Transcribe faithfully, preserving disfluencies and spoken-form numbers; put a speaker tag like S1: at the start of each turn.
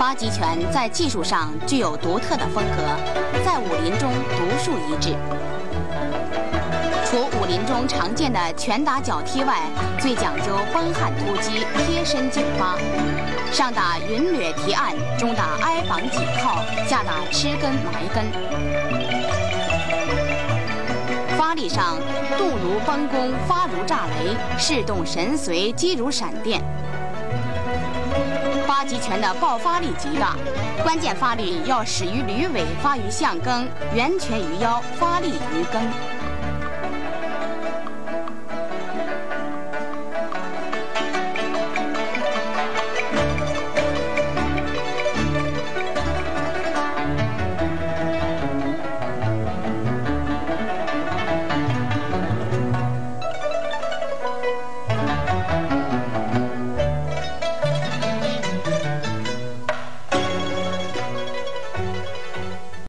S1: 八极拳在技术上具有独特的风格，在武林中独树一帜。除武林中常见的拳打脚踢外，最讲究奔汉突击、贴身紧发，上打云掠提按，中打挨绑挤靠，下打吃根埋根。发力上，动如崩弓，发如炸雷，势动神随，击如闪电。八极拳的爆发力极大，关键发力要始于驴尾，发于项根，圆拳于腰，发力于根。